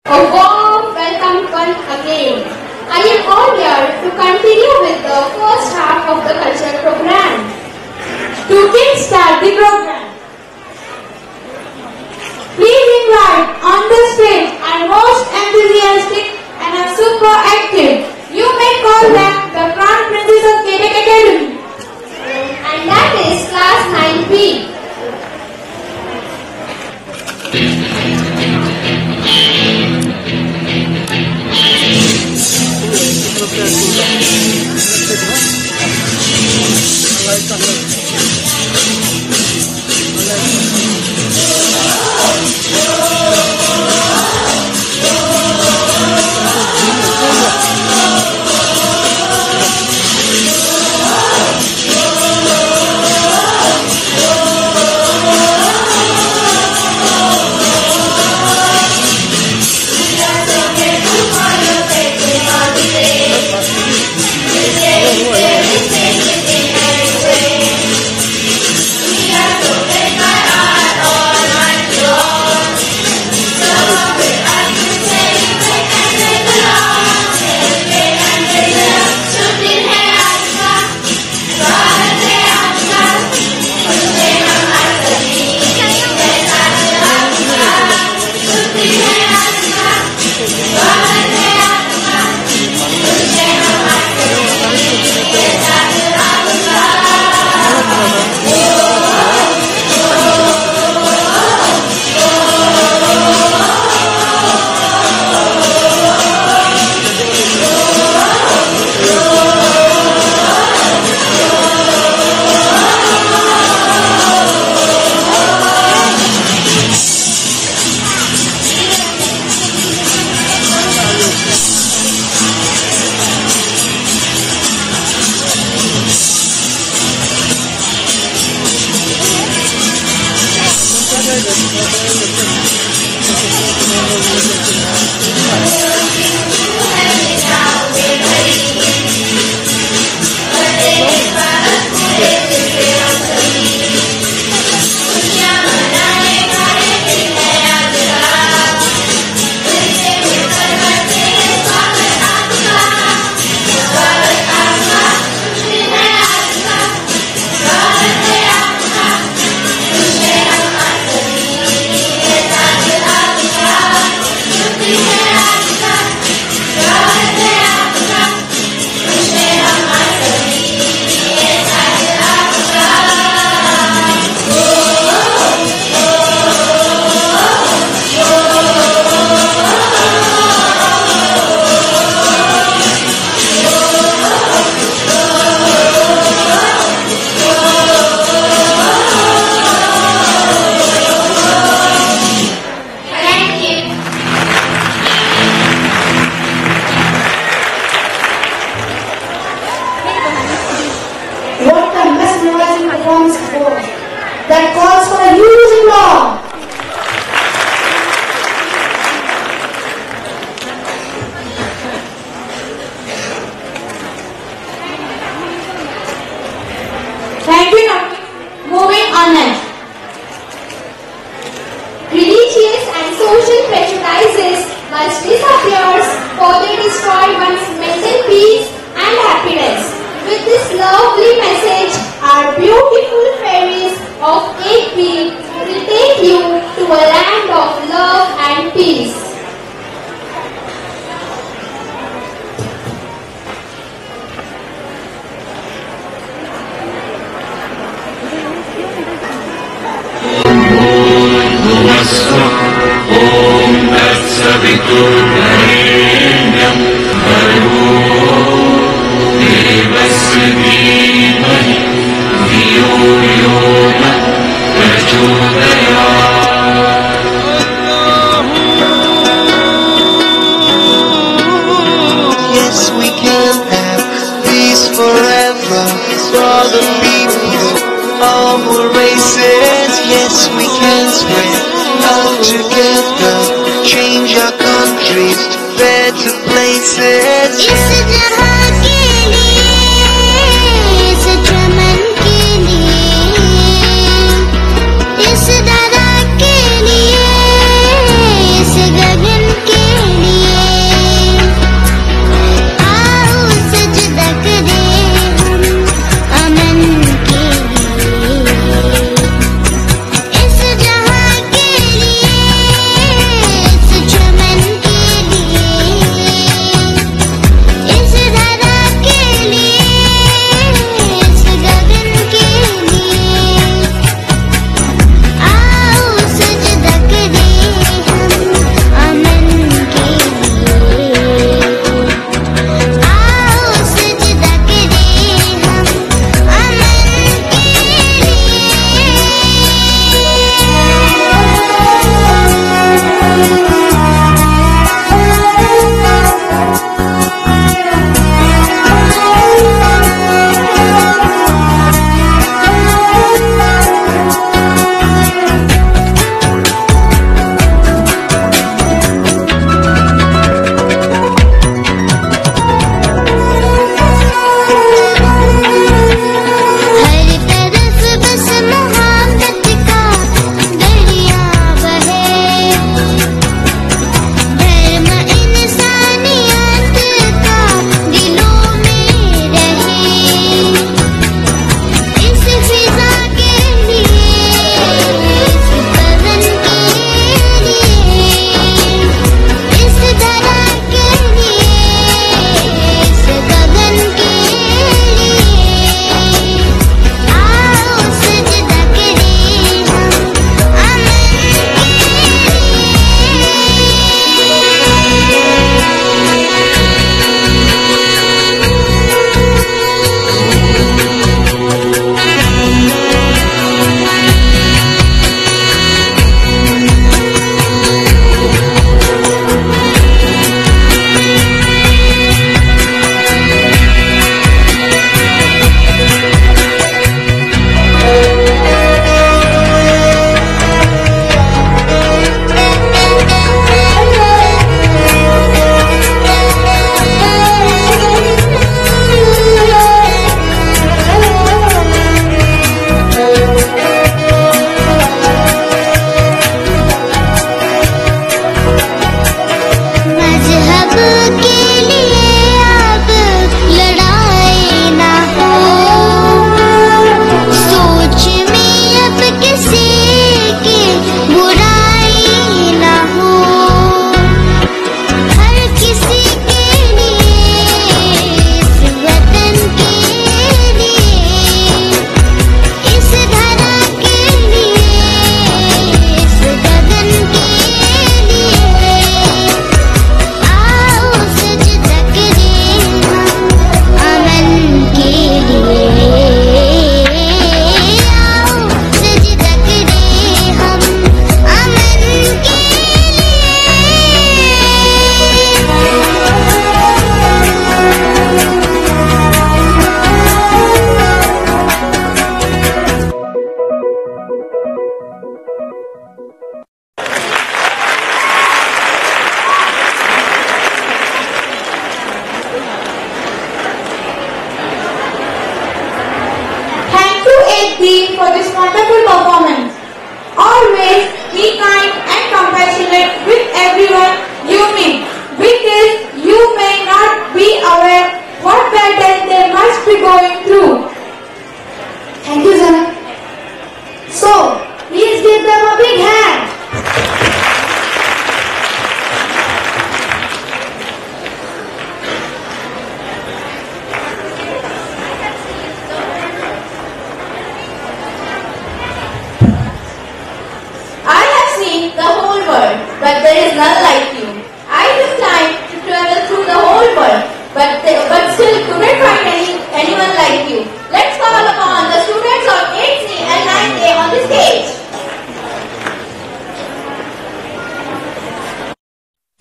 A warm welcome once again. I am all here to continue with the first half of the cultural program. To kickstart the program, please invite on the stage our most enthusiastic and super active. You may call them the Crown Princes of Vedic Academy. And that is class 9B. That calls for a huge applause. Thank you, Doctor. Moving on next. Religious and social prejudices must disappear, for they destroy one's mental peace and happiness. With this lovely message, our beautiful fairies of 8B will take you to a land of love and peace. Om Tat Saviturvarenyam Bhargo Devasya Dhimahi Dhiyo Yo Na Prachodayat. Yes, we can have peace forever for the people of all races. Yes, we can spread love together, change our countries to better places. इस जहां के लिए, इस चमन के लिए, इस दरा के लिए, इस गगन के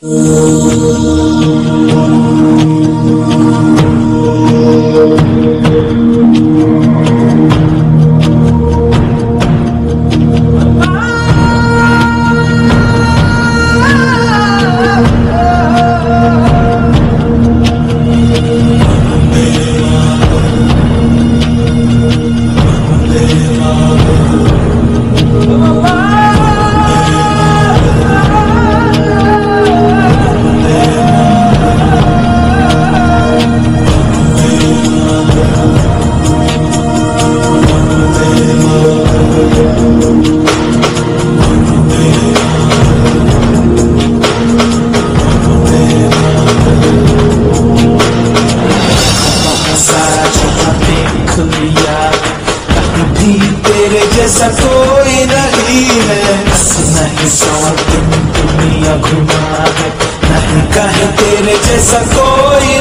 जैसा कोई नहीं है, नहीं 100 दिन दुनिया घुमा है, नहीं कहीं तेरे जैसा कोई